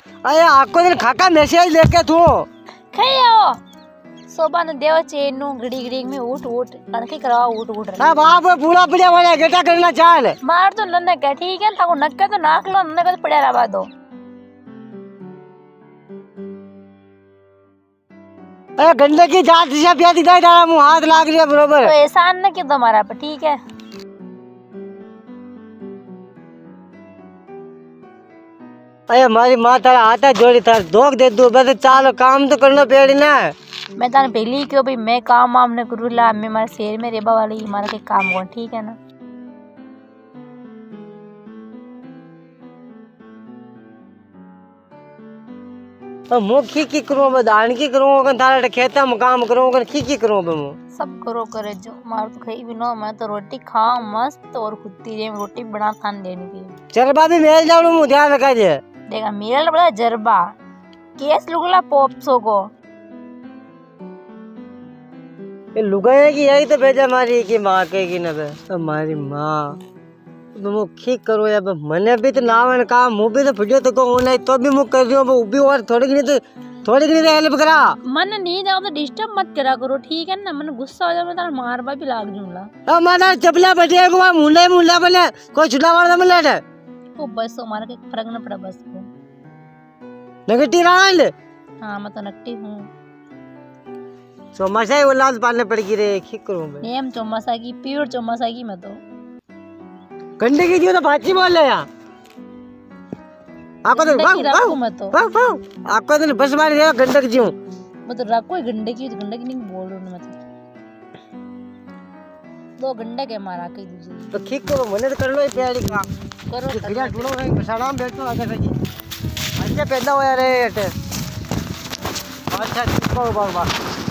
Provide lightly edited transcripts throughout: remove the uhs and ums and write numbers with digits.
अरे आको दिन खाका मैसेज लेके तू खयो सोबा ने देव चेनु घड़ी घड़ी में उठ उठ कणके कराओ उठ उठ हां बाप पूरा पड़िया वाला गेटा करना चाल मार तो नन्ने के ठीक है ताको नक्के तो नाक लो नन्ने को पड़िया रवा दो। अरे गंडे की जात दिशा पिया दिखाई तारा मुंह हाथ लाग लिया बरोबर तो एहसान न क्यों तुम्हारा पे ठीक है। अरे हमारी माँ तारा हाथा जोड़ी तार धोख दे दो बस चालो काम तो करना पेड़ी ना। मैं ताने पहली क्यों भाई मैं काम वाम ने करूला मैं मारे शेर में रेबा वाली मारा के काम को ठीक है ना। तो मुख की करूं मैं दान की करूं कन तारा खेता में काम करूं कन की करूं मैं सब करो करे जो मार तो खाई भी नो मैं तो रोटी खाऊं मस्त और खुदी रे रोटी बना थान देनी थी। चल भाभी मेल जाऊं मु ध्यान रखा जे देखा मेल बड़ा जरबा केस लुगला पोपसो को ये लुगाए की यही तो भेजा मारी की मां के की न बे हमारी मां मु ठीक करो या मने भी तो नावन काम मु भी तो फुजो तो को नहीं तो भी मु कर दियो उभी और थोड़ी की हेल्प करा मन नहीं जाओ तो डिस्टर्ब मत करा करो ठीक है ना मन गुस्सा हो जाए मैं तार मारबा भी लाग जूंगा। अब माना चपला बैठे को मुंडा बने कोई छुटा वाला मिले है ओ बस हमारा के फर्क न पड़ा बस को नेगेटिव राल हां मैं तो नकटी हूं चौमासा ही औलाद पालने पड़ेगी रे ठीक करूं मैं नेम चौमासा की प्योर चौमासा की मैं तो गंडे की जो तो बाची बोल ले यार आपको तो वाह आपको तो बस मार दिया गंडे की जीव मैं तो रखो गंडे की नहीं बोल रहा हूं मैं तो दो गंडे के मारा के दूसरी तो ठीक करो मैंने तो कर लो प्यारी काम करो खिड़ा ढूंढो भाई बसाड़ा में बैठो आगे सकी अच्छा पैदा होया रे एटे अच्छा करो बाबा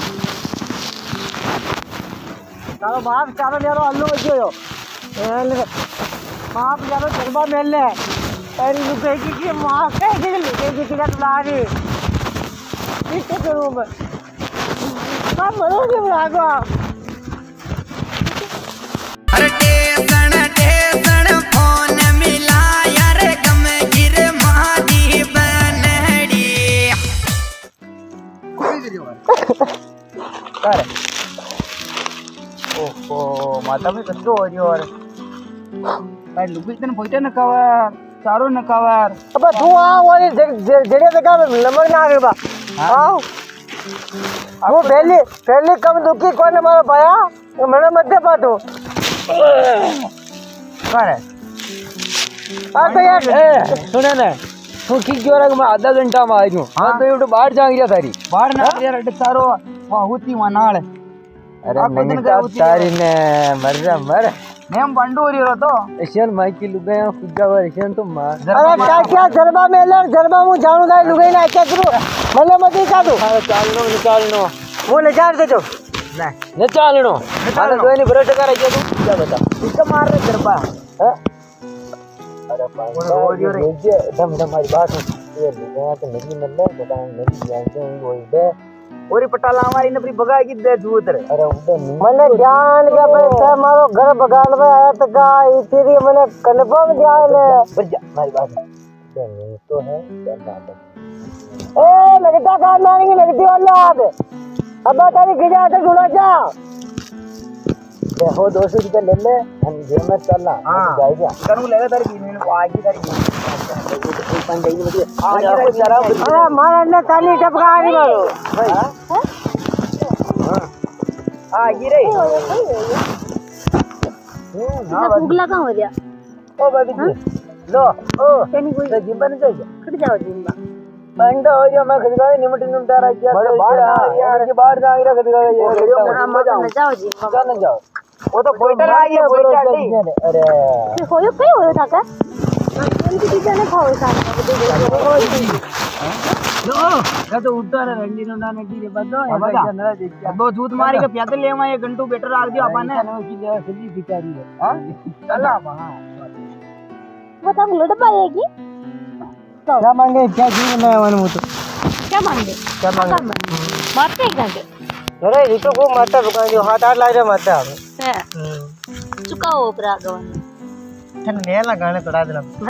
चलो बाप चारो यारो अल्लू बजियो बाप यारो जरबा मेल ले अरे लुके की मां के लुके की किला लारी ठीक करूं मैं हम मरोगे भागो अरे टेसन फोन मिला यार गम गिर मादी बनड़ी कोई वीडियो कर ओहो माता में कसो हो रही और भाई लुकितन पोइटे न कवर चारो न कवर अब तू आ वाली जगह जगह में लमक ना आगे बा आओ वो पहले कम दुखी कौन मारा पाया ये मने मध्य पातो कर आ तो यार सुने ना तू ठीक जो रहा मैं आधा घंटा में आ जाऊं हां तो ये बाहर जांग गया थारी बाहर ना यार अड्डे चारो वहां होती वहां नाल अरे मैंने तारी ने मर नेम बंडू हो रही तो एशियन माइक की लुगाई खुदा और एशियन तो मार अरे क्या जरबा में ले जरबा मु जाणू दा लुगाई ना क्या करू मने मत का दो निकालनो वो ले जा दे जो ना ने चालनो अरे कोई नहीं ब्रश कर आइए तू क्या बता इसका मार रे जरबा है अरे पागल हो रे दम हमारी बात ये लुगाई तो मेरी मतलब बता मेरी जान से वो इधर ओरी पटाला हमारी नपरी भगा की दे दूतर अरे उधर मने ध्यान के पे मारो घर बगाल में आया त का इतरी मने कन्फर्म ध्यान है पर जा हमारी बात नहीं तो है ए लगता का मारने की लगती वाला आप अब तारी गिजा के गुड़ा जा देखो 200 रुपए ले ले हम जेब में चलना जाएगा करूं लेगा तारी बीन को आज ही तारी पान जाएगी बड़ी आज जरा अरे मारा ने ताली टपका आ रही मारो भाई हां आ गिरे ना उगला कहां हो गया ओ बाबी जी लो ओ कनी कोई जिम्बा नहीं चाहिए खट जाओ जिम्बा बंदा हो जा मैं खिदगा निमट निमटा रहा क्या बाहर यार ये बाहर जा रहा खिदगा ये हम जाओ जिम्बा चल न जाओ वो तो पोइटर आ गया पोइटर नहीं अरे होयो कई होयो था का उनकी टीचर ने खाओ साथ लो का तो उठा रे रंडी नो ना की रे बदो ऐसा ना देख दो झूठ मारी के प्यादे ले मैं 1 घंटू बेटर आ दिया अपन ने की ले जल्दी बिचारी है हां चला हां वो तब लड़ पाएगी तो क्या मांगे क्या जी मैं वन मु तो क्या मांगे मारते एक घंटे अरे ये तो को माता रुका जो हाथ हाथ लाग रहा माता है चुका हो उपरा गवन थन ले लगाने पड़ा देना